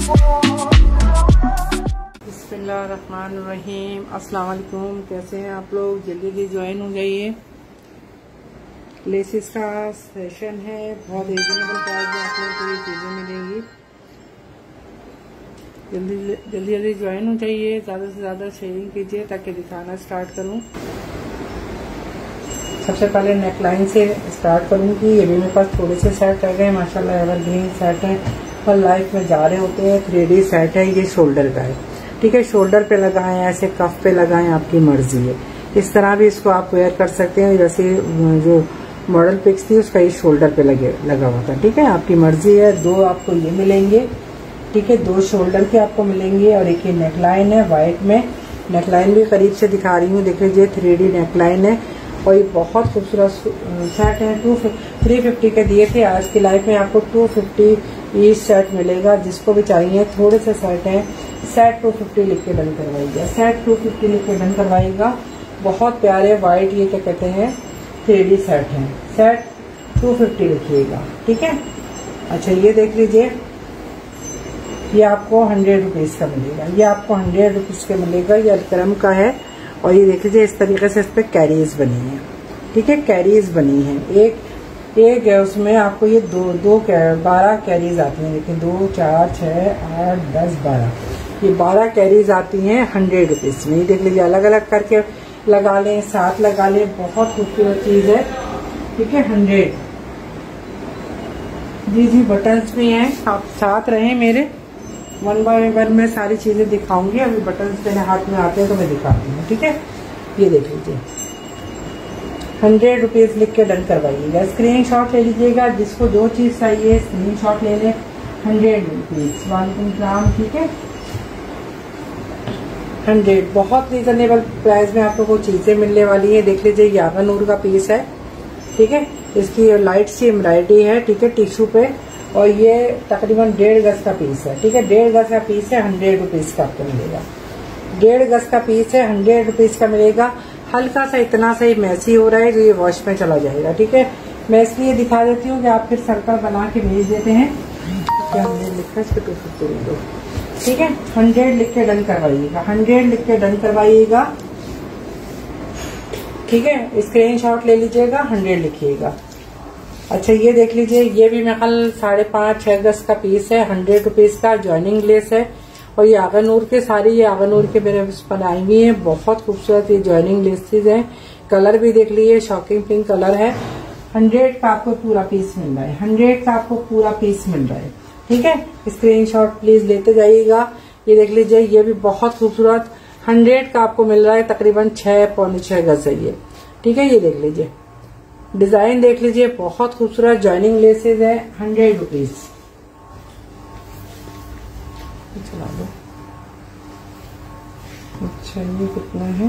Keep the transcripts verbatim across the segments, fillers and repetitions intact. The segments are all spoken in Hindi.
बिस्मिल्लाहिर्रहमानिर्रहीम। अस्सलाम वालेकुम। कैसे हैं आप लोग? जल्दी जल्दी ज्वाइन हो जाइए। लेसिस का सेशन है, बहुत रीजनेबल प्राइस में आप लोगों को ये चीज़ें मिलेंगी। जल्दी जल्दी जल्दी ज्वाइन हो जाइए, ज़्यादा से ज़्यादा शेयरिंग कीजिए ताकि दिखाना स्टार्ट करूं। सबसे पहले नेकलाइन से स्टार्ट करूंगी। ये भी मेरे पास थोड़े से सेट रह गए माशाल्लाह, एवरग्रीन सेट है और लाइफ में जा रहे होते हैं। थ्री डी सेट है, ये शोल्डर का है, ठीक है। शोल्डर पे लगाएं, ऐसे कफ पे लगाएं, आपकी मर्जी है। इस तरह भी इसको आप वेयर कर सकते हैं। जैसे जो मॉडल पिक्स थी उसका ये शोल्डर पे लगे लगा हुआ था, ठीक है। आपकी मर्जी है। दो आपको ये मिलेंगे, ठीक है, दो शोल्डर के आपको मिलेंगे और एक ये नेकलाइन है व्हाइट में। नेकलाइन भी करीब से दिखा रही हूँ, देख लीजिए, थ्री डी नेकलाइन है और ये बहुत खूबसूरत सेट है। टू थ्री फिफ्टी के दिए थे, आज की लाइफ में आपको टू फिफ्टी ईच सेट मिलेगा। जिसको भी चाहिए, थोड़े से सेट है, सेट टू फिफ्टी लिख के डन करवाइएगा। सेट टू फिफ्टी लिख के डन करवाइएगा। बहुत प्यारे व्हाइट, ये क्या कहते हैं, थ्री डी सेट है। सेट टू फिफ्टी लिखिएगा, ठीक है। अच्छा, ये देख लीजिए, ये आपको हंड्रेड रुपीज का मिलेगा। ये आपको हंड्रेड रुपीज का मिलेगा। ये अलकरम का है और ये देख लीजिए, इस तरीके से इस पे कैरीज बनी है, ठीक है, कैरीज बनी है। एक एक है उसमें आपको ये दो दो बारह कैरीज आती हैं। देखिए, दो चार छह आठ दस बारह, ये बारह कैरीज आती हैं हंड्रेड रुपीज में। ये देख लीजिए, अलग अलग करके लगा लें, साथ लगा लें, बहुत खूबसूरत चीज है, ठीक है। हंड्रेड जी जी बटन्स भी हैं, आप साथ रहें मेरे। वन बाय वन में सारी चीजें दिखाऊंगी। अभी बटन्स मेरे हाथ में आते हैं तो मैं दिखाती हूँ, ठीक है। ये देख लीजिए, हंड्रेड रुपीज लिख के डन करवाइएगा। स्क्रीन शॉट ले लीजिएगा, जिसको जो चीज चाहिए स्क्रीन शॉट ले लें। हंड्रेड रुपीज, वालेकुम सलाम, ठीक है। हंड्रेड, बहुत रीजनेबल प्राइस में आप लोगों को चीजें मिलने वाली है। देख लीजिए, यागा नूर का पीस है, ठीक है। इसकी लाइट सी एम्ब्रॉयडरी है, ठीक है, टिश्यू पे। और ये तकरीबन डेढ़ गज का पीस है, ठीक है। डेढ़ गज का पीस है, हंड्रेड रुपीज का आपको मिलेगा। डेढ़ गज का पीस है, हंड्रेड रुपीज का मिलेगा। हल्का सा इतना सा ही मैसी हो रहा है तो ये वॉश में चला जाएगा, ठीक है। मैं इसलिए दिखा देती हूँ कि आप फिर सर्कल बना के भेज देते हैं। क्या हंड्रेड लिखा है, इसको टू फिफ्टी लिख दो, ठीक है। हंड्रेड लिख के डन करवाइएगा। हंड्रेड लिख के डन करवाइएगा, ठीक है। स्क्रीन शॉट ले लीजिएगा, हंड्रेड लिखिएगा। अच्छा, ये देख लीजिए, ये भी मैं कल साढ़े पांच छह गज का पीस है, हंड्रेड रुपीज का। ज्वाइनिंग लेस है और ये आगानूर के सारी, ये आगानूर के मेरे बनाई हुई है, बहुत खूबसूरत ये ज्वाइनिंग लेसेस है। कलर भी देख लीजिए, शॉकिंग पिंक कलर है। हंड्रेड का आपको पूरा पीस मिल रहा है। हंड्रेड का आपको पूरा पीस मिल रहा है, ठीक है। स्क्रीनशॉट प्लीज लेते जाइएगा। ये देख लीजिए, ये भी बहुत खूबसूरत हंड्रेड का आपको मिल रहा है। तकरीबन छह पौने छह गज है ये, ठीक है। ये देख लीजिए, डिजाइन देख लीजिए, बहुत खूबसूरत ज्वाइनिंग लेसेस है। हंड्रेड रुपीज चला दो। अच्छा, ये कितना है?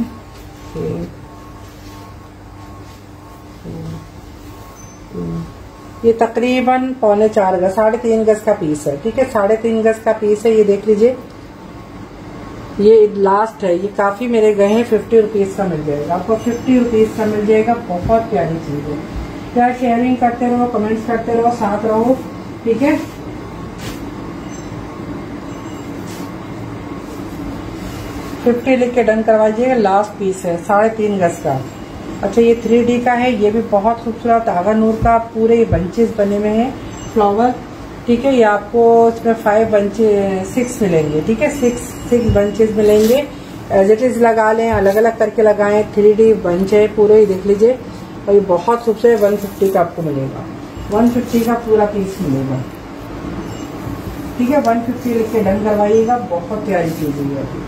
ये तकरीबन पौने चार गज, साढ़े तीन गज का पीस है, ठीक है। साढ़े तीन गज का पीस है। ये देख लीजिए, ये लास्ट है, ये काफी मेरे गए हैं। फिफ्टी रुपीज का मिल जाएगा आपको, फिफ्टी रुपीज का मिल जाएगा। बहुत प्यारी चीज है। क्या शेयरिंग करते रहो, कमेंट्स करते रहो, साथ रहो, ठीक है। फिफ्टी लिख के डन करवाइएगा। लास्ट पीस है, साढ़े तीन गज का। अच्छा, ये थ्री डी का है, ये भी बहुत खूबसूरत आगा नूर का। पूरे बंचेस बने हुए हैं, फ्लावर, ठीक है। ये आपको इसमें फाइव बंचे सिक्स मिलेंगे, ठीक है। सिक्स सिक्स बंचेस मिलेंगे। एज इट इज लगा लें, अलग अलग करके लगाएं। थ्री डी बंच है पूरे, ही देख लीजिए। और ये बहुत खूबसूरत, वन फिफ्टी का आपको मिलेगा। वन फिफ्टी का पूरा पीस मिलेगा, ठीक है। वन फिफ्टी लिख के डन करवाइएगा। बहुत प्यारी चीज है।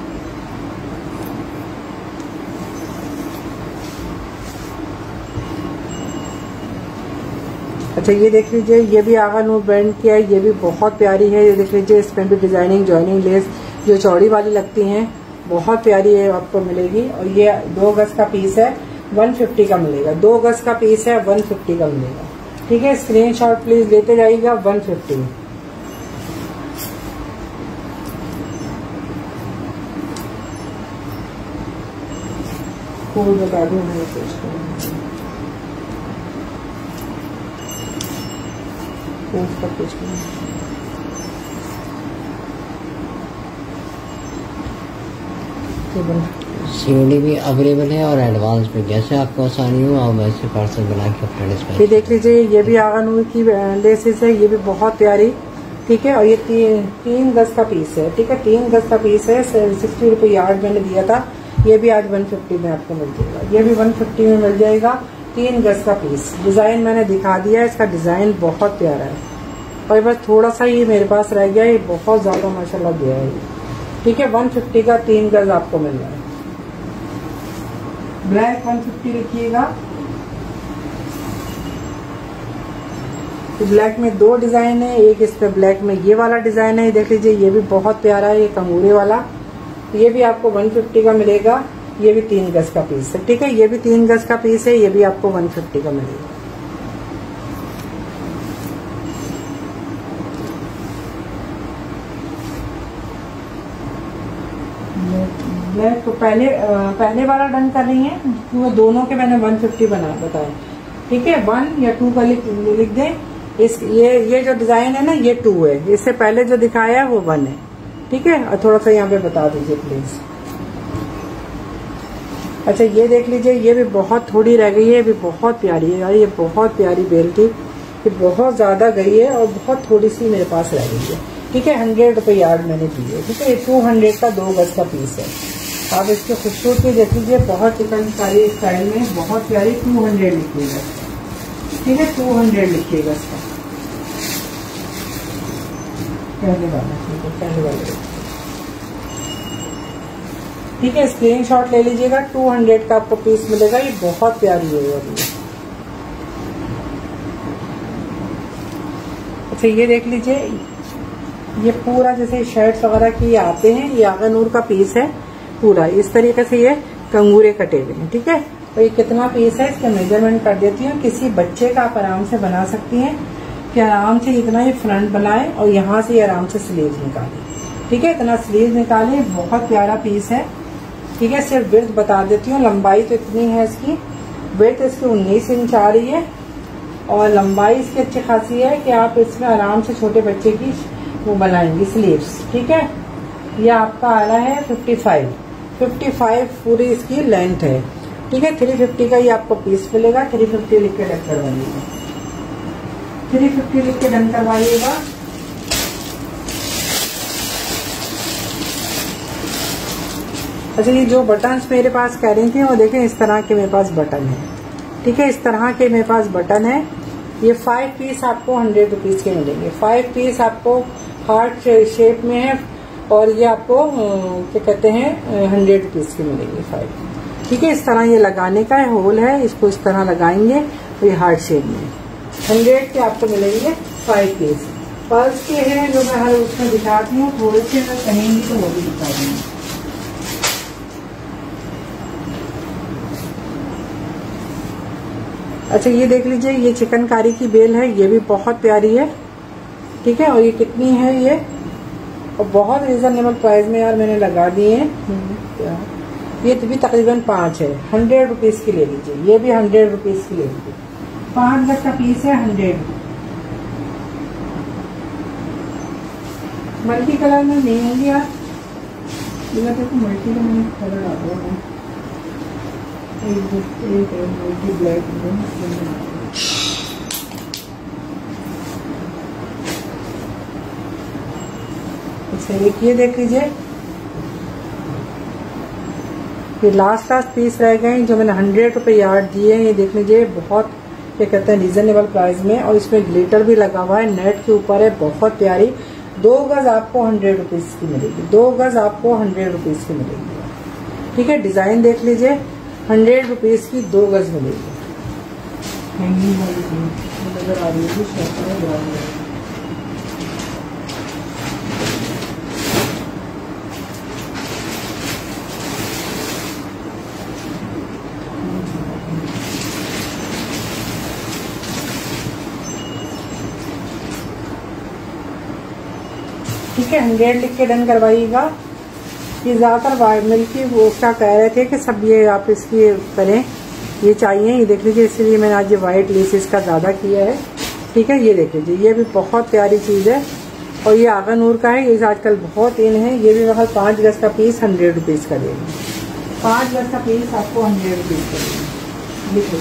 अच्छा, ये देख लीजिए, ये भी आगा नूर ब्रांड की है, ये भी बहुत प्यारी है। ये देख लीजिए, इसमें भी डिजाइनिंग ज्वाइनिंग लेस जो चौड़ी वाली लगती हैं, बहुत प्यारी है, आपको मिलेगी। और ये दो गज का पीस है, वन फिफ्टी का मिलेगा। दो गज का पीस है, वन फिफ्टी का मिलेगा, ठीक है। स्क्रीनशॉट प्लीज लेते जाइएगा। वन फिफ्टी कोड बता दूं मैं उसका कुछ नहीं। सीओडी भी अवेलेबल है और एडवांस पे, जैसे आपको आसानी हो आप वैसे पार्सल बना के अपने डिस्पैच। ये देख लीजिए, ये भी आगा नूर की लेसेस है, ये भी बहुत प्यारी। ठीक है, और ये ती, तीन गज का पीस है। ठीक है, तीन गज का पीस है, सिक्सटी रुपये यार्ड मैंने दिया था। ये भी आज वन फिफ्टी में आपको मिल जाएगा, ये भी वन फिफ्टी में मिल जाएगा। तीन गज का पीस, डिजाइन मैंने दिखा दिया है, इसका डिजाइन बहुत प्यारा है और बस थोड़ा सा ही मेरे पास रह गया है, ये बहुत ज्यादा माशाल्लाह गया है। ठीक है, वन फिफ्टी का तीन गज आपको मिल रहा है। ब्लैक वन फिफ्टी लिखिएगा। तो ब्लैक में दो डिजाइन है, एक इस पे ब्लैक में ये वाला डिजाइन है, देख लीजिए, ये भी बहुत प्यारा है, ये कंगूरे वाला। ये भी आपको वन फिफ्टी का मिलेगा। ये भी तीन गज का पीस है। ठीक है, ये भी तीन गज का पीस है, ये भी आपको वन फिफ्टी का मिलेगा। ब्लैक तो पहले पहले वाला डन कर रही है, वो दोनों के मैंने वन फिफ्टी बना बताया। ठीक है, वन या टू का लिख, लिख दें। इस ये ये जो डिजाइन है ना, ये टू है, इससे पहले जो दिखाया है वो वन है। ठीक है, और थोड़ा सा यहाँ पे बता दीजिए प्लीज। अच्छा, ये देख लीजिए, ये भी बहुत थोड़ी रह गई है, ये भी बहुत प्यारी है यार, ये बहुत प्यारी बेल थी, ये बहुत ज्यादा गई है और बहुत थोड़ी सी मेरे पास रह गई है। ठीक है, हंड्रेड रुपये यार्ड मैंने दी है। ठीक है, टू हंड्रेड का दो गज का पीस है। आप इसकी खूबसूरती देख लीजिए, बहुत चिकनकारी स्टाइल में बहुत प्यारी। टू हंड्रेड लिखिएगा। ठीक है, टू हंड्रेड लिखिएगा इसका पहले वाला। ठीक है, पहले वाले। ठीक है, स्क्रीन शॉट ले लीजिएगा। टू हंड्रेड का आपको पीस मिलेगा, ये बहुत प्यारी है ये। अच्छा, ये देख लीजिए, ये पूरा जैसे शर्ट वगैरह की आते हैं, ये आगा नूर का पीस है पूरा। इस तरीके से ये कंगूरे कटे हुए हैं। ठीक है, तो ये कितना पीस है इसका मेजरमेंट कर देती हूँ। किसी बच्चे का आप आराम से बना सकती हैं कि आराम से इतना ही फ्रंट बनाए और यहाँ से आराम से स्लीव निकाले। ठीक है, इतना स्लीव निकाले, बहुत प्यारा पीस है। ठीक है, सिर्फ विड्थ बता देती हूँ। लंबाई तो इतनी है इसकी, विड्थ इसकी उन्नीस इंच आ रही है और लंबाई इसकी अच्छी खासी है कि आप इसमें आराम से छोटे बच्चे की वो बनाएंगी स्लीव्स। ठीक है, ये आपका आ रहा है फिफ्टी फाइव फिफ्टी फाइव पूरी इसकी लेंथ है। ठीक है, थ्री फिफ्टी का ये आपको पीस मिलेगा। थ्री फिफ्टी लिख के डन करवाइएगा। थ्री फिफ्टी लिख के डन करवाइएगा। अच्छा, ये जो बटन्स मेरे पास कह रही थी वो देखें, इस तरह के मेरे पास बटन है। ठीक है, इस तरह के मेरे पास बटन है। ये फाइव पीस आपको हंड्रेड रुपीज के मिलेंगे। फाइव पीस आपको हार्ट शेप में है और ये आपको क्या कहते हैं हंड्रेड रुपीज के मिलेंगे फाइव। ठीक है, इस तरह ये लगाने का है, होल है, इसको इस तरह लगाएंगे तो ये हार्ट शेप में हंड्रेड के आपको मिलेंगे फाइव पीस। पर्स के हैं जो मैं हर उसमें दिखाती हूँ, थोड़े से अगर कहेंगी तो वो भी दिखा दूंगी। अच्छा, ये देख लीजिए, ये चिकनकारी की बेल है, ये भी बहुत प्यारी है। ठीक है, और ये कितनी है ये, और बहुत रीजनेबल प्राइस में यार मैंने लगा दिए हैं। ये तो भी तकरीबन पाँच है, हंड्रेड रुपीज की ले लीजिए। ये भी हंड्रेड रुपीज की ले लीजिए, पाँच गज का पीस है, हंड्रेड। मल्टी कलर में नहीं होंगी यार, ये तो मल्टी का मैंने कलर आ गया है। ब्लैक अच्छा, एक ये देख लीजिए, ये लास्ट लास्ट पीस रह गए जो मैंने हंड्रेड रुपए यार्ड दिए हैं। ये देख लीजिए, बहुत क्या कहते हैं रीजनेबल प्राइस में, और इसमें ग्लिटर भी लगा हुआ है, नेट के ऊपर है, बहुत प्यारी। दो गज आपको हंड्रेड रुपीज की मिलेगी, दो गज आपको हंड्रेड रुपीज की मिलेगी। ठीक है, डिजाइन देख लीजिए, हंड्रेड रुपीज की दो गज मिलेगी। हैंगिंग वाली नजर आ रही है। ठीक है, हंड्रेड लिख के डन करवाइएगा। ये ज्यादातर मिल्की वो उसका कह रहे थे कि सब ये आप इसकी करें, ये चाहिए, ये देख लीजिए, इसलिए मैंने आज ये व्हाइट लेसेस का ज्यादा किया है। ठीक है, ये देख लीजिए, ये भी बहुत प्यारी चीज है, और ये आगा नूर का है, ये आजकल बहुत इन है। ये भी मतलब पाँच गज का पीस हंड्रेड रुपीज का देंगे। पाँच गज का पीस आपको हंड्रेड रुपीज का देंगे। देखो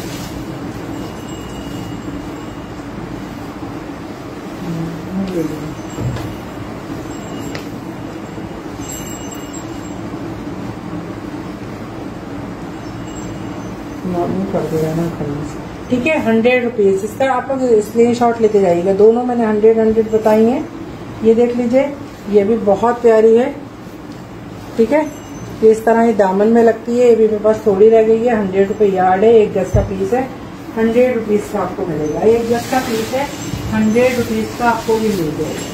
कर देगा ना खरीद से, ठीक है। हंड्रेड रुपीज इसका आप लोग स्क्रीन शॉट लेके जाइएगा। दोनों मैंने हंड्रेड हंड्रेड बताई हैं। ये देख लीजिए, ये भी बहुत प्यारी है, ठीक है। ये इस तरह ये दामन में लगती है। ये भी मेरे पास थोड़ी रह गई है। हंड्रेड रुपये यार्ड है, एक गज का पीस है, हंड्रेड रुपीज का आपको मिलेगा। एक गज का पीस है, हंड्रेड रुपीज का आपको भी मिल जाएगा।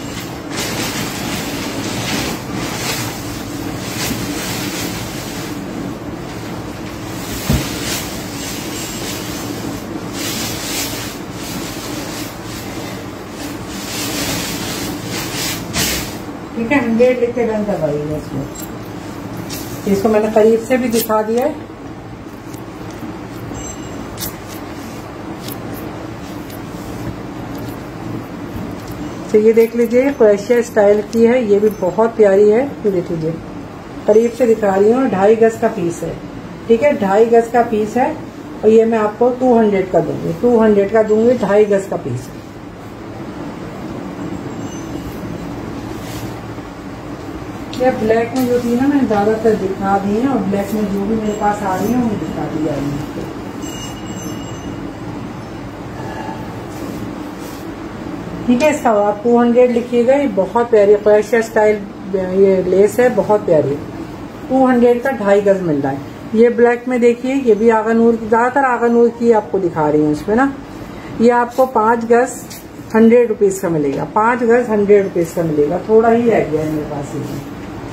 ठीक है, हंड्रेड लिख के डन दबाइएगा इसमें। इसको मैंने करीब से भी दिखा दिया है। तो ये देख लीजिए, क्रोशिया स्टाइल की है। ये भी बहुत प्यारी है। ये देख लीजिए, करीब से दिखा रही हूँ। ढाई गज का पीस है, ठीक है। ढाई गज का पीस है और ये मैं आपको टू हंड्रेड का दूंगी। टू हंड्रेड का दूंगी, ढाई गज का पीस है। ये ब्लैक में जो थी ना, मैंने ज्यादातर दिखा दी है, और ब्लैक में जो भी मेरे पास आ रही है वो दिखा दी जा रही है। ठीक है, इसका आप टू हंड्रेड लिखिएगा। ये बहुत प्यारी क्रोशिया स्टाइल ये लेस है, बहुत प्यारी। टू हंड्रेड का ढाई गज मिल रहा है। ये ब्लैक में देखिए, ये भी आगा नूर की, ज्यादातर आगा नूर की आपको दिखा रही हूँ इसमें ना। ये आपको पांच गज हंड्रेड रुपीज का मिलेगा। पांच गज हंड्रेड रुपीज का मिलेगा। थोड़ा ही रह गया है मेरे पास ये।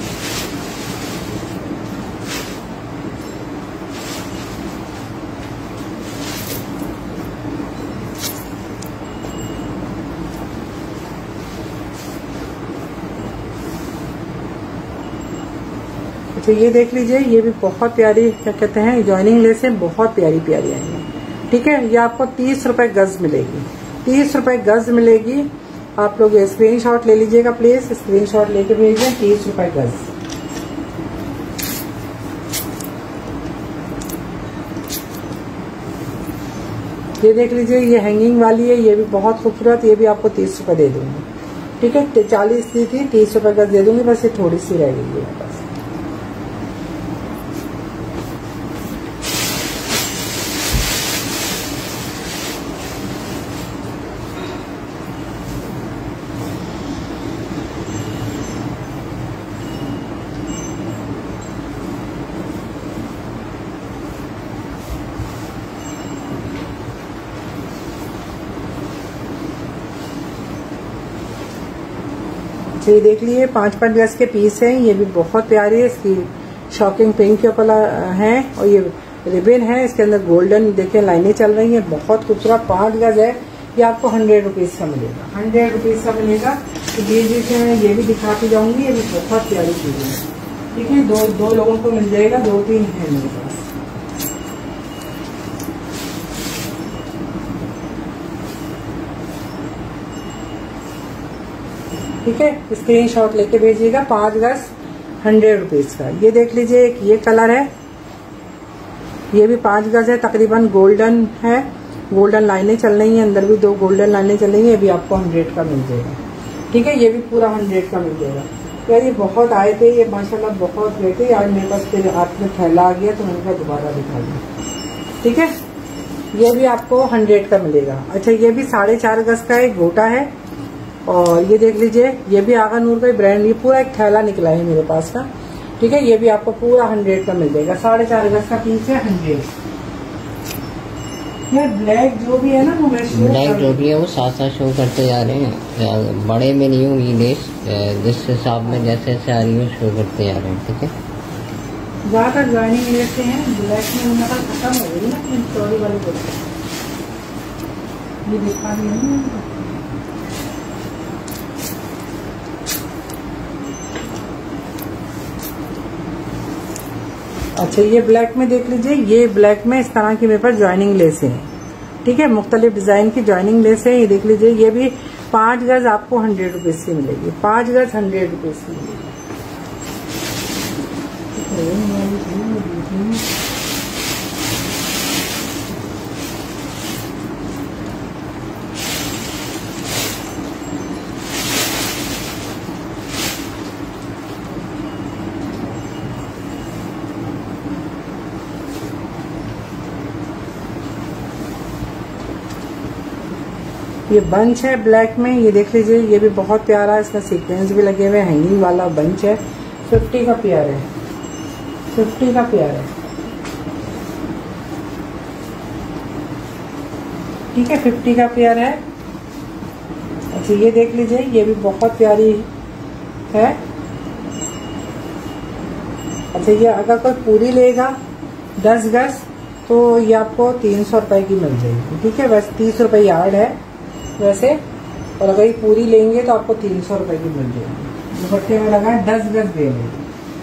तो ये देख लीजिए, ये भी बहुत प्यारी, क्या कहते हैं, जॉइनिंग लेस है, बहुत प्यारी प्यारी आई है। ठीक है, ये आपको तीस रुपए गज मिलेगी। तीस रुपए गज मिलेगी। आप लोग स्क्रीनशॉट ले लीजिएगा प्लीज, स्क्रीनशॉट लेके भेजिए। तीस रुपए गज। ये देख लीजिए, ये हैंगिंग वाली है, ये भी बहुत खूबसूरत। ये भी आपको तीस रुपए दे दूंगी। ठीक है, चालीस दी थी, तीस रुपए गज दे दूंगी। बस ये थोड़ी सी रह गई है बस। ये देख लिए, पांच पांच गज के पीस हैं। ये भी बहुत प्यारी है। इसकी शॉकिंग पिंक के ऊपर है और ये रिबन है। इसके अंदर गोल्डन देखिए लाइनें चल रही हैं, बहुत खूबसूरत। पांच गज है। ये आपको हंड्रेड रुपीज का मिलेगा। हंड्रेड रुपीज का मिलेगा। तो बीच बीच में ये भी दिखाती जाऊंगी। ये भी बहुत प्यारी चीज है। ठीक है, दो दो लोगों को मिल जाएगा, दो तीन है मेरे पास। ठीक है, स्क्रीन शॉट लेके भेजिएगा। पांच गज हंड्रेड रुपीज का। ये देख लीजिए, एक ये कलर है, ये भी पांच गज है, तकरीबन गोल्डन है। गोल्डन लाइनें चल रही हैं, अंदर भी दो गोल्डन लाइनें चल रही हैं। ये भी आपको हंड्रेड का मिल जाएगा। ठीक है, ये भी पूरा हंड्रेड का मिल जाएगा। यार ये बहुत आए थे, ये माशाल्लाह बहुत गए थे। आज मेरे पास फिर हाथ में थैला आ गया तो मैंने कहा दोबारा दिखा दिया। ठीक है, ये भी आपको हंड्रेड का मिलेगा। अच्छा, ये भी साढ़े चार गज का एक गोटा है। और ये देख लीजिए, ये भी आगा नूर का ब्रांड। ये पूरा एक थैला निकला है मेरे पास का। ठीक है, ये भी आपको पूरा हंड्रेड का मिल जाएगा। साढ़े चार गज का पीस है, हंड्रेड। ये ब्लैक जो भी है ना, वो मैं शो ब्लैक जो भी है वो साथ साथ शो करते जा रहे हैं। बड़े में नहीं होगी लेस, जिस हिसाब में जैसे जैसे आ रही है शो करते जा रहे हैं। ठीक है, ज्यादातर ज्वाइनिंग लेते हैं। ब्लैक में उनका खत्म हो गई ना, स्टोरी वाली को ये दिखा रही है। अच्छा, ये ब्लैक में देख लीजिए, ये ब्लैक में इस तरह की मेरे पास ज्वाइनिंग लेस है। ठीक है, मुख्तलिफ डिजाइन की ज्वाइनिंग लेस है। ये देख लीजिए, ये भी पाँच गज आपको हंड्रेड रुपीज से मिलेगी, पाँच गज हंड्रेड रुपीज से मिलेगी। ये बंच है ब्लैक में, ये देख लीजिए, ये भी बहुत प्यारा है, इसमें सीक्वेंस भी लगे हुए, हैंगिंग वाला बंच है। फिफ्टी का पेयर है, फिफ्टी का पेयर है, ठीक है, फिफ्टी का पेयर है। अच्छा ये देख लीजिए, ये भी बहुत प्यारी है। अच्छा ये अगर कोई पूरी लेगा दस गज तो ये आपको तीन सौ रुपए की मिल जाएगी, ठीक है। वैसे तीस रुपए यार्ड है वैसे, और अगर ये पूरी लेंगे तो आपको तीन सौ रुपए की मिल जाएगी। दुपट्टे में लगा है दस गज दे लेंगे।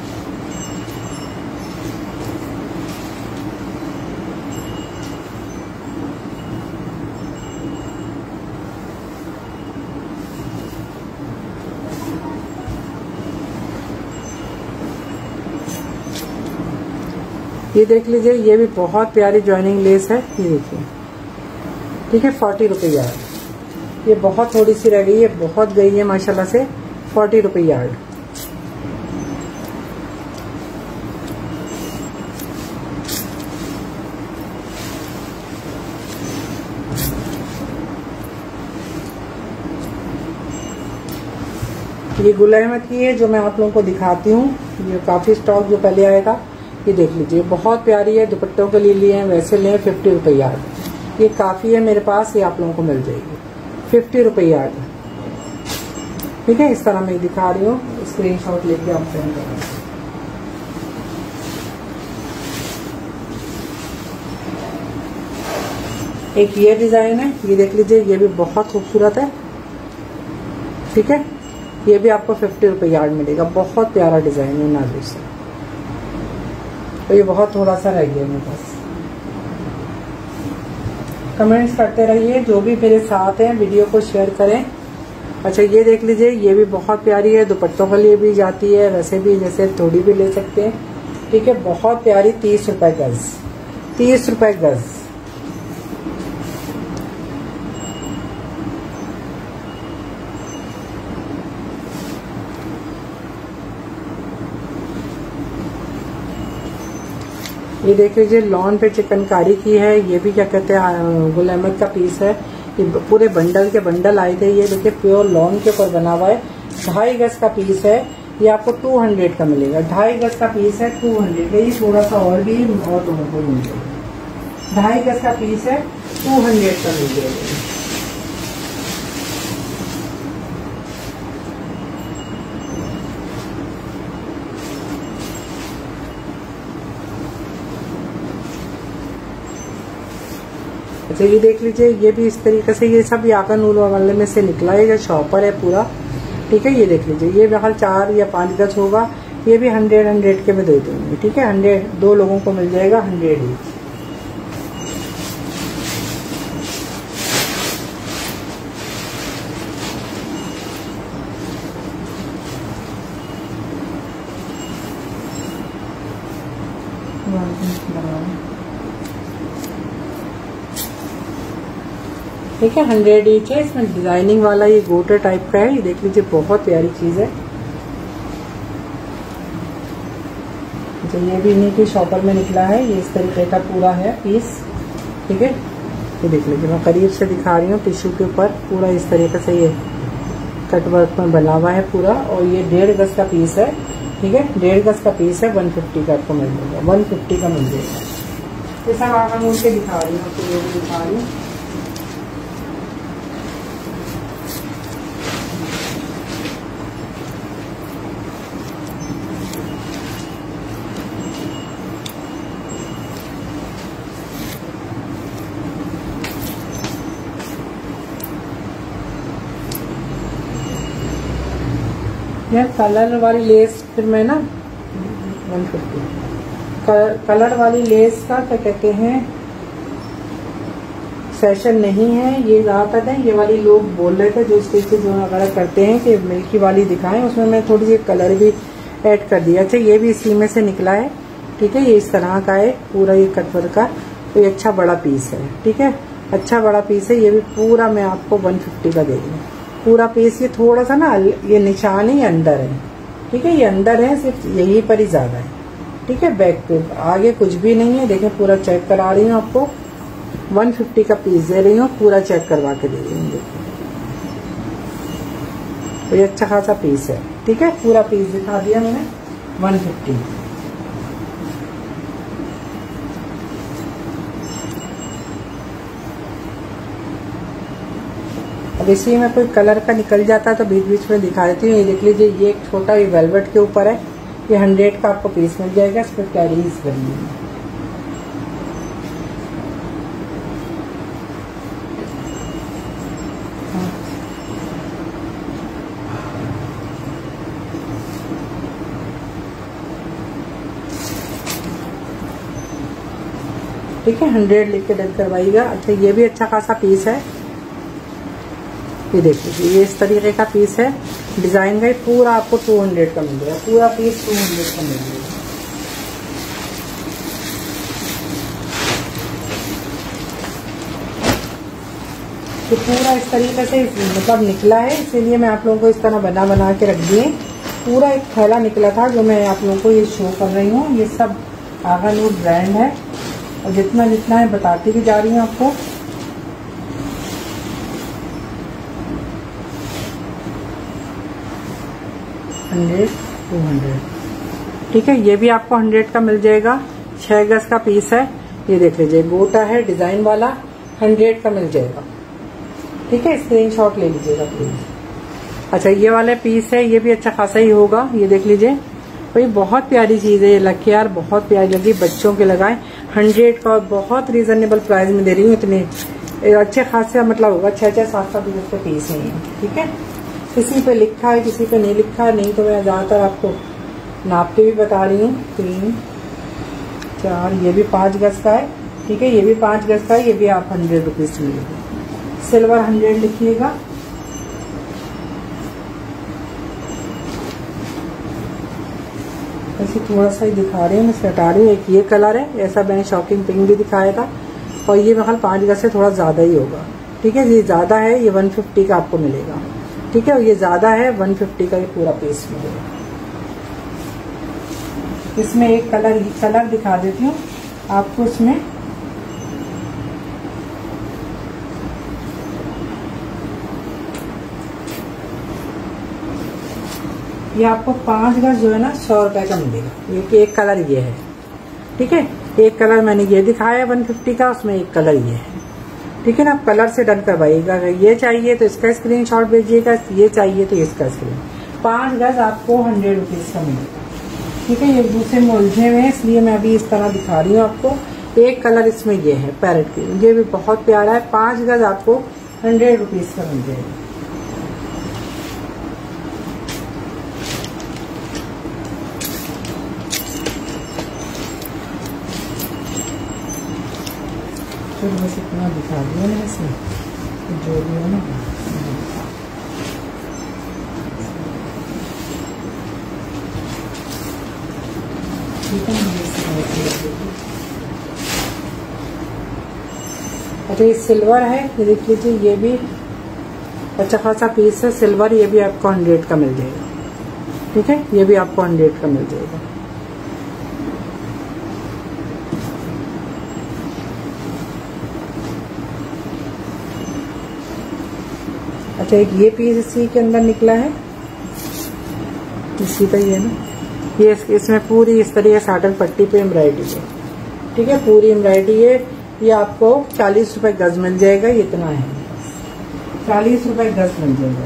ये देख लीजिए, ये भी बहुत प्यारी जॉइनिंग लेस है, ये देखिए, ठीक है, फोर्टी रुपये यार्ड। ये बहुत थोड़ी सी रह गई है, बहुत गई है माशाल्लाह से, फोर्टी रुपये यार्ड। ये गुल अहमद की है जो मैं आप लोगों को दिखाती हूँ, ये काफी स्टॉक जो पहले आया था। ये देख लीजिए, बहुत प्यारी है, दुपट्टों के लिए लिए हैं, वैसे लिए फिफ्टी रुपये यार्ड। ये काफी है मेरे पास, ये आप लोगों को मिल जाएगी फिफ्टी रुपये यार्ड, ठीक है। इस तरह मैं दिखा रही हूँ, स्क्रीनशॉट लेके आप सेंड करें। एक ये डिजाइन है, ये देख लीजिए, ये भी बहुत खूबसूरत है, ठीक है। ये भी आपको फिफ्टी रुपये यार्ड मिलेगा, बहुत प्यारा डिजाइन है नाजुक से। तो ये बहुत थोड़ा सा रह गया मेरे पास। कमेंट्स करते रहिए, जो भी मेरे साथ हैं वीडियो को शेयर करें। अच्छा ये देख लीजिए, ये भी बहुत प्यारी है, दुपट्टों के लिए भी जाती है, वैसे भी जैसे थोड़ी भी ले सकते हैं, ठीक है। बहुत प्यारी, तीस रुपए गज, तीस रुपए गज। ये देख लीजिए, लॉन पे चिकनकारी की है, ये भी क्या कहते हैं गुल अहमद का पीस है। ये पूरे बंडल के बंडल आए थे, ये देखिए प्योर लॉन के ऊपर बना हुआ है। ढाई गज का पीस है, ये आपको टू हंड्रेड का मिलेगा। ढाई गज का पीस है, टू हंड्रेड का। ये थोड़ा सा और भी और लोगों को मिल जाएगा। ढाई गज का पीस है, टू हंड्रेड का मिल जाएगा। अच्छा ये देख लीजिए, ये भी इस तरीके से, ये सब याका नूर वाले में से निकला है, ये शॉपर है पूरा, ठीक है। ये देख लीजिए, ये बहल चार या पाँच गज होगा, ये भी हंड्रेड हंड्रेड के में दे दूंगी, ठीक है। हंड्रेड दो लोगों को मिल जाएगा, हंड्रेड ही। ठीक है, हंड्रेड ईच है। इसमें डिजाइनिंग वाला ये गोटे टाइप का है, ये देख लीजिए, बहुत प्यारी चीज है। तो ये भी इन्हीं की शॉपर में निकला है, ये इस तरीके का पूरा है पीस, ठीक है। ये देख लीजिए, मैं करीब से दिखा रही हूँ, टिश्यू के ऊपर पूरा इस तरीके से ये कटवर्क में बना हुआ है पूरा। और ये डेढ़ गज का पीस है, ठीक है, डेढ़ गज का पीस है, वन फिफ्टी का आपको मिल जाएगा, वन फिफ्टी का मिल जाएगा। ये सब आप हम उनके दिखा रही हूँ, तो ये भी दिखा रही हूँ। यार कलर वाली लेस, फिर मैं ना वन फिफ्टी कलर वाली लेस का क्या कहते हैं, फैशन नहीं है ये, ज़्यादातर है ये वाली लोग बोल रहे थे जो स्टिचेज वगैरह करते हैं कि मिल्की वाली दिखाएं, उसमें मैं थोड़ी सी कलर भी ऐड कर दिया। अच्छा ये भी इसी में से निकला है, ठीक है, ये इस तरह का है पूरा ये कटवर का, तो ये अच्छा बड़ा पीस है, ठीक है, अच्छा बड़ा पीस है। ये भी पूरा मैं आपको वन फिफ्टी का दे दूँ पूरा पीस। ये थोड़ा सा ना ये निशान ही अंदर है, ठीक है, ये अंदर है, सिर्फ यही पर ही ज्यादा है, ठीक है, बैक पे आगे कुछ भी नहीं है। देखें पूरा चेक करा रही हूँ आपको, वन फिफ्टी का पीस दे रही हूँ, पूरा चेक करवा के दे रही हूँ। देखिए तो ये अच्छा खासा पीस है, ठीक है, पूरा पीस दिखा दिया मैंने वन फिफ्टी। अब इसी में कोई कलर का निकल जाता है तो बीच बीच में दिखा देती हूँ। ये देख लीजिए, ये एक छोटा ये वेलवेट के ऊपर है, ये हंड्रेड का आपको पीस मिल जाएगा, इस पर कैरीज बनी है। ठीक है, हंड्रेड लिख के डन करवाइएगा। अच्छा ये भी अच्छा खासा पीस है, ये देखिए ये इस तरीके का पीस है डिजाइन का, पूरा आपको टू हंड्रेड का मिल जाएगा, पूरा पीस टू हंड्रेड का मिल जाएगा। तो पूरा इस तरीके से मतलब निकला है, इसीलिए मैं आप लोगों को इस तरह बना बना के रख दिए। पूरा एक थैला निकला था जो मैं आप लोगों को ये शो कर रही हूँ। ये सब आगा नूर ब्रांड है और जितना जितना है बताती भी जा रही हूँ आपको। हंड्रेड टू हंड्रेड, ठीक है, ये भी आपको हंड्रेड का मिल जाएगा। छह गज का पीस है, ये देख लीजिए गोटा है डिजाइन वाला, हंड्रेड का मिल जाएगा, ठीक है, स्क्रीनशॉट ले लीजिएगा प्लीज। अच्छा ये वाला पीस है, ये भी अच्छा खासा ही होगा, ये देख लीजिए भाई, बहुत प्यारी चीज है ये, लकी यार बहुत प्यारी लगी, बच्चों के लगाए, हंड्रेड का, बहुत रीजनेबल प्राइस में दे रही हूँ। इतने अच्छे खासे मतलब होगा, छह छह सात सात रुपए का पीस है ये, ठीक है। किसी पे लिखा है किसी पे नहीं लिखा है, नहीं तो मैं ज्यादातर आपको नाप के भी बता रही हूँ। तीन चार, ये भी पांच गज का है, ठीक है, ये भी पांच गज का है, ये भी आप हंड्रेड रुपीज मिलेगा। सिल्वर हंड्रेड लिखिएगा। ऐसे थोड़ा सा ही दिखा रही हूँ, मैं हटा रही हूँ। एक ये कलर है, ऐसा मैंने शॉकिंग पिंक भी दिखाया था, और ये मेरे ख्याल पांच गज से थोड़ा ज्यादा ही होगा, ठीक है, ये ज्यादा है, ये वन फिफ्टी का आपको मिलेगा, ठीक है, और ये ज्यादा है, वन फिफ्टी का ये पूरा पीस मिलेगा। इसमें एक कलर कलर दिखा देती हूँ आपको, इसमें ये आपको पांच गज जो है ना सौ रुपए का मिलेगा। ये एक कलर ये है, ठीक है, एक कलर मैंने ये दिखाया वन फिफ्टी का, उसमें एक कलर ये है, ठीक है ना। आप कलर से डन करवाइएगा, अगर ये चाहिए तो इसका स्क्रीनशॉट भेजिएगा, ये चाहिए तो इसका स्क्रीन। पांच गज आपको हंड्रेड रुपीज का मिलेगा, ठीक है। ये दूसरे में उलझे हुए हैं इसलिए मैं अभी इस तरह दिखा रही हूँ आपको। एक कलर इसमें ये है पैरेट की, ये भी बहुत प्यारा है, पांच गज आपको हंड्रेड रुपीज का मिल जाएगा। फिर बस इतना दिखा दिया ना इसमें, जो भी है ना। अच्छा ये सिल्वर है, ये देख लीजिए, ये भी अच्छा खासा पीस है सिल्वर, ये भी आपको हंड्रेड का मिल जाएगा, ठीक है, ये भी आपको हंड्रेड का मिल जाएगा। अच्छा एक ये पीस इसी के अंदर निकला है, इसी का ही है ना, ये इसमें पूरी इस तरीके साटन पट्टी पे एम्ब्रॉयडरी है, ठीक है, पूरी एम्ब्रॉयडरी है। ये आपको चालीस रुपए गज मिल जाएगा, ये इतना है, चालीस रुपए गज मिल जाएगा।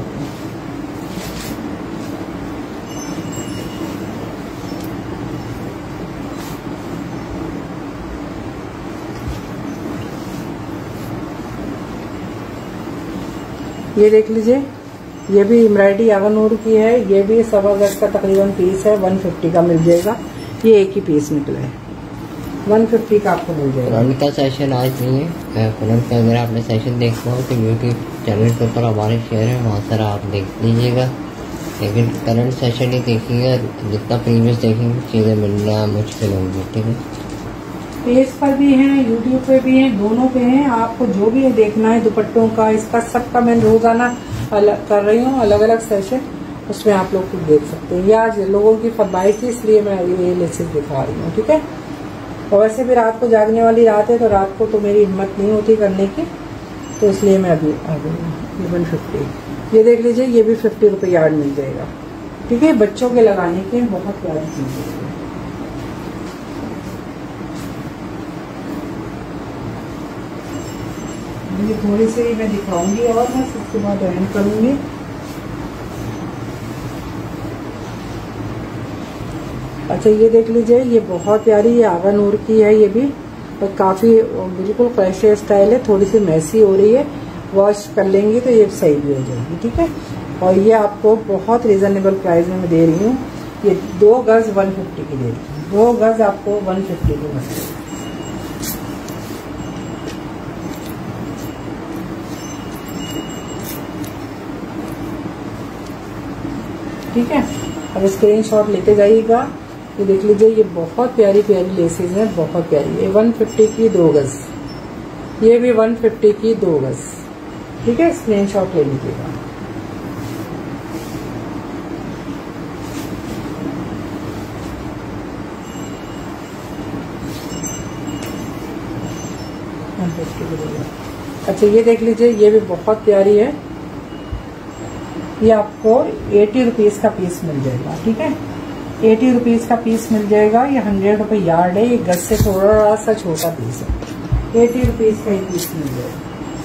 ये देख लीजिए, ये भी एम्ब्रॉयडरी आगनूर की है, ये भी सवा गज का तकरीबन पीस है, वन फिफ्टी का मिल जाएगा। ये एक ही पीस निकला है, वन फिफ्टी का आपको मिल जाएगा। फ्रंट का सेशन आज नहीं है, फ्रंट का अगर आपने सेशन देखना हो तो यूट्यूब चैनल के ऊपर हमारे शेयर है, वहाँ सर आप देख लीजिएगा। लेकिन करंट सेशन ही देखिएगा, जितना प्रीवियस देखेंगे चीज़ें मिलना मुश्किल होगी। ठीक है, पेज पर भी हैं, यूट्यूब पे भी हैं, दोनों पे हैं। आपको जो भी देखना है दुपट्टों का, इसका सबका मैं रोजाना अलग कर रही हूँ, अलग अलग सेशन, उसमें आप लोग कुछ देख सकते हैं। ये आज लोगों की फरमाइश थी इसलिए मैं ये लेसेस दिखा रही हूँ। ठीक है, और वैसे भी रात को जागने वाली रात है तो रात को तो मेरी हिम्मत नहीं होती करने की, तो इसलिए मैं अभी आ गई हूँ। वन फिफ्टी ये देख लीजिए, ये भी फिफ्टी रुपये यार्ड मिल जाएगा। ठीक है, बच्चों के लगाने के बहुत प्यारी चीज है। ये थोड़ी सी मैं दिखाऊंगी और मैं उसके बाद एंड करूंगी। अच्छा, ये देख लीजिए, ये बहुत प्यारी, ये आगा नूर की है। ये भी और काफी बिल्कुल फैशन स्टाइल है, थोड़ी सी मैसी हो रही है, वॉश कर लेंगी तो ये सही भी हो जाएगी। ठीक है, और ये आपको बहुत रीजनेबल प्राइस में मैं दे रही हूँ। ये दो गज वन फिफ्टी की दे रही हूँ, दो गज आपको वन फिफ्टी की मिलेगी। ठीक है, अब स्क्रीनशॉट लेते जाइएगा। ये देख लीजिए, ये बहुत प्यारी प्यारी लेसेस हैं, बहुत प्यारी। ये वन फिफ्टी की दो गज, ये भी वन फिफ्टी की दो गज। ठीक है, स्क्रीनशॉट ले लीजिएगा। अच्छा, ये देख लीजिए, ये भी बहुत प्यारी है। ये आपको एटी रुपीज का पीस मिल जाएगा। ठीक है, एटी रुपीज का पीस मिल जाएगा। ये हंड्रेड रुपए यार्ड है, ये गज से थोड़ा सा छोटा पीस है। एटी रुपीज का ही पीस मिल जाएगा।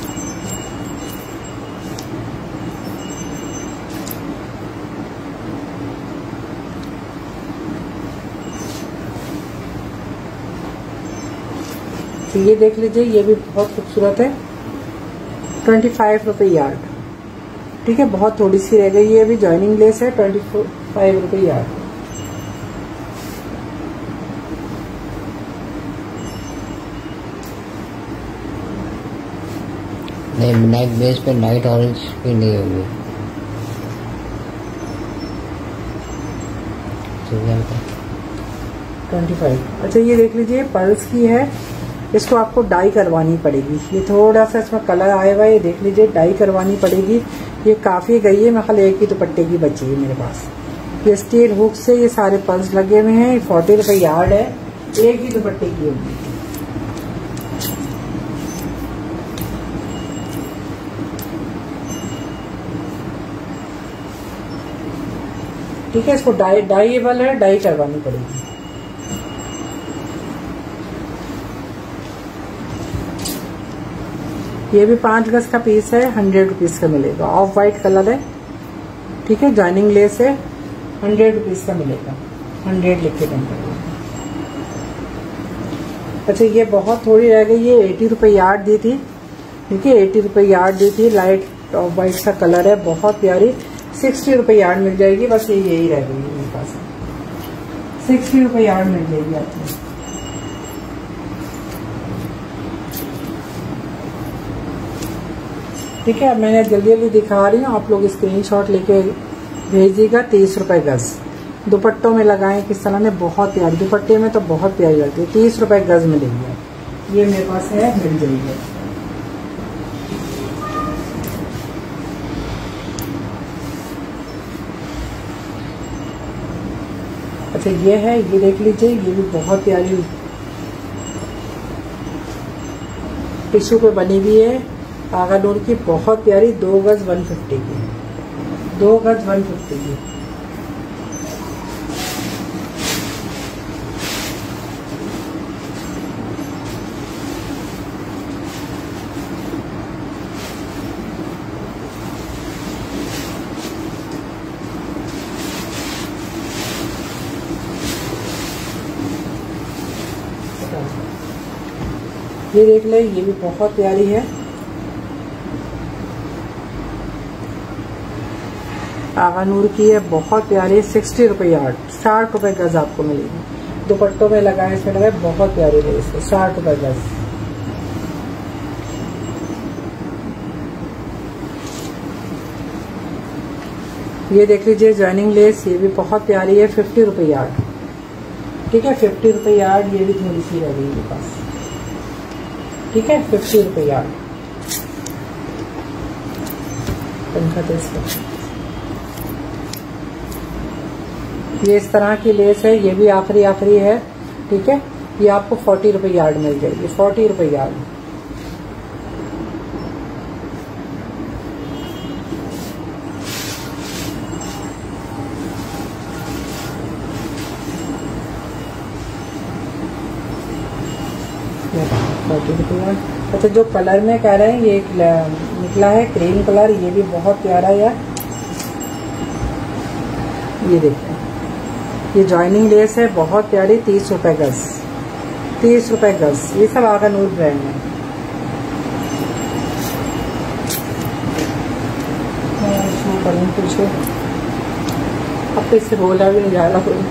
तो ये देख लीजिए, ये भी बहुत खूबसूरत है, ट्वेंटी फाइव रुपए यार्ड। ठीक है, बहुत थोड़ी सी रह गई, ये भी जॉइनिंग लेस है, ट्वेंटी फाइव रुपए यार्ड। नहीं, नाइट बेस पे नाइट ऑरेंज भी नहीं होगी। Twenty five. अच्छा, ये देख लीजिए, पर्ल्स की है, इसको आपको डाई करवानी पड़ेगी। ये थोड़ा सा इसमें कलर आया हुआ है, ये देख लीजिए, डाई करवानी पड़ेगी। ये काफी गई है, मैं खाली एक ही दुपट्टे की बची है मेरे पास। ये स्टील हुक से ये सारे पर्ल्स लगे हुए हैं, फोर्टी रुपए यार्ड है, एक ही दुपट्टे की होगी। ठीक है, इसको डाई डाईएबल है, डाई करवानी पड़ेगी। ये भी पांच गज का पीस है, हंड्रेड रुपीज का मिलेगा। ऑफ वाइट कलर है। ठीक है, जॉइनिंग लेस है, हंड्रेड रुपीज का मिलेगा, हंड्रेड लिख के देंगे। अच्छा, ये बहुत थोड़ी रह गई, ये एटी रुपए यार्ड दी थी। ठीक है, एटी रुपए यार्ड दी थी, लाइट ऑफ वाइट सा कलर है, बहुत प्यारी। सिक्सटी रुपए यार्ड मिल जाएगी, बस ये यही रह गई है मेरे पास। सिक्सटी रुपए यार्ड मिल जाएगी आपको। ठीक है, अब मैंने जल्दी जल्दी दिखा रही हूँ, आप लोग स्क्रीनशॉट लेके भेजिएगा। तीस रुपए गज दुपट्टों में लगाएं किस तरह ने, बहुत प्यारी, दुपट्टे में तो बहुत प्यारी लगती है। तीस रुपए गज मिलेगी, ये मेरे पास है, मिल जाएगी। अच्छा, ये है, ये देख लीजिए, ये भी बहुत प्यारी टिश्यू पे बनी हुई है, आगा नूर की, बहुत प्यारी। दो गज वन फिफ्टी की, दो गज वन फिफ्टी की। ये देख ले, ये भी बहुत प्यारी है। आगा नूर की है, बहुत प्यारी, सिक्सटी रुपए यार्ड, साठ रुपए गज आपको मिलेगी। दुपट्टों में लगाए, इसमें लगाए, बहुत प्यारी लेस है, साठ रुपए गज। ये देख लीजिए जॉइनिंग लेस, ये भी बहुत प्यारी है, फिफ्टी रुपए यार्ड। ठीक है, फिफ्टी रुपए यार्ड। ये भी थोड़ी सी रह गई मेरे पास। ठीक है, फिफ्टी रुपए यार्ड। पंखा तो इसका ये इस तरह की लेस है, ये भी आखिरी आखिरी है। ठीक है, ये आपको फोर्टी रुपए यार्ड मिल जाएगी, फोर्टी रुपए यार्ड। फोर्टी रुपए यार्ड। अच्छा, जो कलर में कह रहे हैं, ये एक निकला है क्रीम कलर, ये भी बहुत प्यारा है। ये देखिए, ये जॉइनिंग लेस है, बहुत प्यारी, तीस रुपए गज, तीस रुपए गज। ये सब आगा नूर ब्रांड है। करूँ कुछ अब तो इससे बोला भी नहीं जा रहा कोई।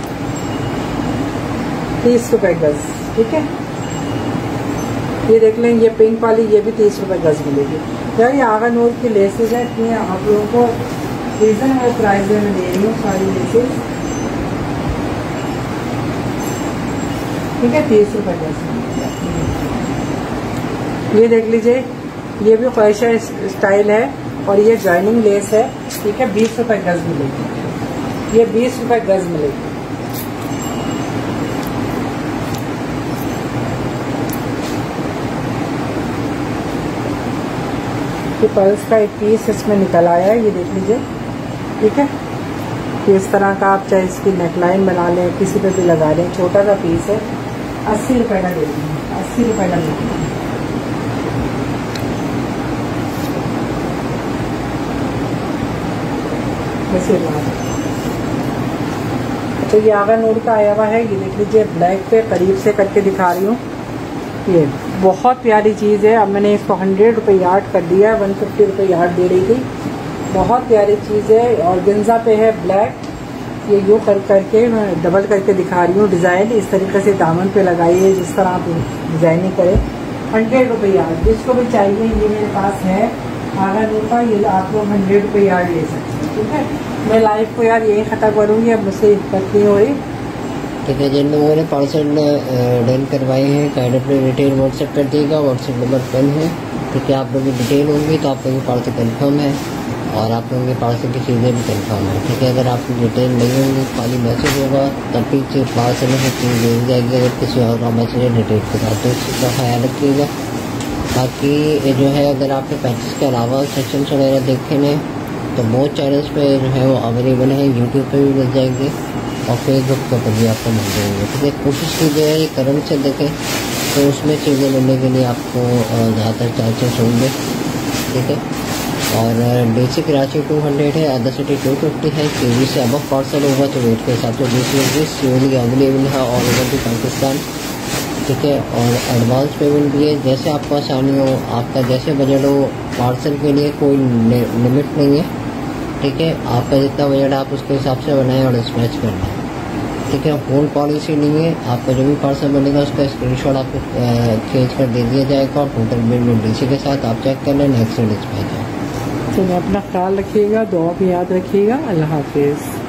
तीस रुपए गज। ठीक है, ये देख लें, ये पिंक वाली, ये भी तीस रुपए गज मिलेगी। यार ये आगा नूर की लेसेज है, इतनी आप लोगों को रीजनेबल प्राइस में दे रही हूँ सारी लेसेज। ठीक है, तीस रुपए गज। ये देख लीजिए, ये भी ख्वाहिशा स्टाइल है और ये जॉइनिंग लेस है। ठीक है, बीस रुपए गज मिलेगी, ये बीस रुपए गज मिलेगी। ये पर्ल्स का एक पीस इसमें निकल आया है, ये देख लीजिए। ठीक है, ये इस तरह का आप चाहे इसकी नेकलाइन बना लें, किसी पे भी लगा लें, छोटा सा पीस है, अस्सी रुपए का दे देंगे, अस्सी रुपए का दे देंगे। तो ये आगा नूर का आया हुआ है, ये देख लीजिए, ब्लैक पे करीब से करके दिखा रही हूँ। ये बहुत प्यारी चीज़ है। अब मैंने इसको हंड्रेड रुपये यार्ड कर दिया है, वन फिफ्टी रुपये यार्ड दे रही थी। बहुत प्यारी चीज़ है, और गेंजा पे है ब्लैक। ये यूँ कर करके मैं डबल करके दिखा रही हूँ डिज़ाइन। इस तरीके से दामन पे लगाइए, जिस तरह आप डिज़ाइनिंग करें। हंड्रेड रुपये यार्ड, जिसको भी चाहिए, ये मेरे पास है आगा नूर का, ये आप लोग हंड्रेड रुपये यार्ड ले सकते हैं। ठीक है, मैं लाइफ को यार यही ख़त्म करूँगी, अब मुझसे दिक्कत नहीं हो रही। ठीक है, जिन लोगों ने पार्सल डन करवाए हैं, काइंड अपने डिटेल व्हाट्सएप कर दिएगा। व्हाट्सएप नंबर पेन है। ठीक है, आप लोगों की डिटेल होंगी तो आप लोगों की पार्सल कंफर्म है, और आप लोगों के पार्सल की चीज़ें भी कंफर्म है। ठीक है, अगर आपकी डिटेल नहीं होंगी, खाली मैसेज होगा, तब भी सिर्फ पार्सल में चीज़ भेज जाएगी। अगर किसी और का मैसेज है डिटेल के साथ, तो इस चीज़ का ख्याल रखिएगा। बाकी ये जो है, अगर आपने पैकेज के अलावा सेक्शन वगैरह देखे हैं तो बहुत चैनल्स पे जो है वो अवेलेबल है, यूट्यूब पे भी मिल जाएंगे और फेसबुक पर भी आपको मिल जाएंगे। ठीक है, कोशिश कीजिए ये करंट से देखें, तो उसमें चीज़ें मिलने के लिए आपको ज़्यादातर चांसेस होंगे। ठीक है, और डी की राशि टू हंड्रेड है, अदर सिटी टू फिफ्टी है। के जी से अबव पार्सल होगा तो वेट के हिसाब से बीस रुपीज़ सीओडी अवेलेबल है ऑल ओवर दी पाकिस्तान। ठीक है, और एडवांस पेमेंट भी है, जैसे आपको आसानी हो, आपका जैसे बजट हो। पार्सल के लिए कोई लिमिट नहीं है। ठीक है, आपका जितना बजट आप उसके हिसाब से बनाएं और डिस्पैच करना। ठीक है, होल्ड पॉलिसी नहीं है। आपका जो भी पार्सल बनेगा उसका स्क्रीनशॉट आपको खींच कर दे दिया जाएगा, और टोटल बिल में डीसी के साथ आप चेक कर लें, नेक्स्ट डिस्पैच है। तो अपना ख्याल रखिएगा, दुआ भी याद रखिएगा। अल्लाह हाफिज़।